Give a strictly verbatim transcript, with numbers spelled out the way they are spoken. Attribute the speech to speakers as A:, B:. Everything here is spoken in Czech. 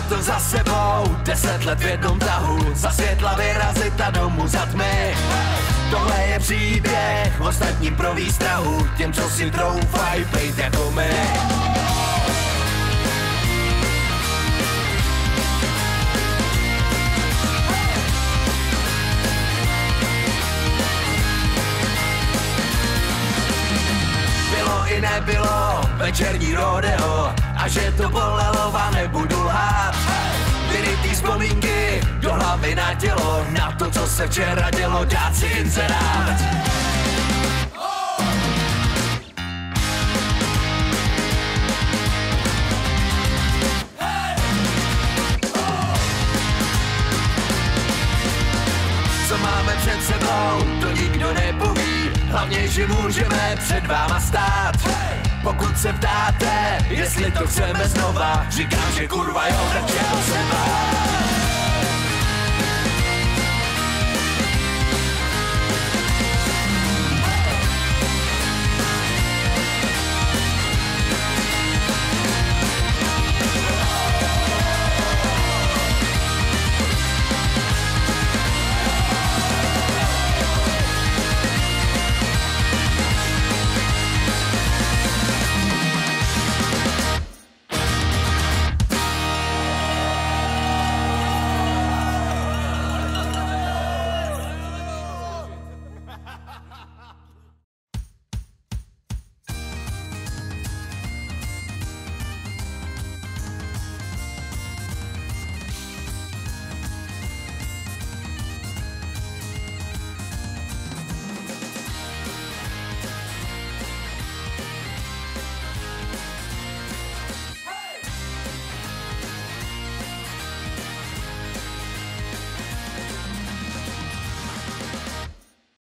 A: to za sebou, deset let v jednom tahu, za světla vyrazit a domů za tmy. Tohle je příběh, ostatním pro výstrahu, těm, co si troufaj bejt jako my. Bylo i nebylo, večerní rodeo, a že to bolelo, vám nebudu lhát. Vyrytý vzpomínky do hlavy na tělo, na to, co se včera dělo, dát si inzerát. Co máme před sebou, to nikdo nepoví, hlavně, že můžeme před váma stát. Pokud se ptáte, jestli to chceme znova, říkám, že kurva jo, tak čeho se bát.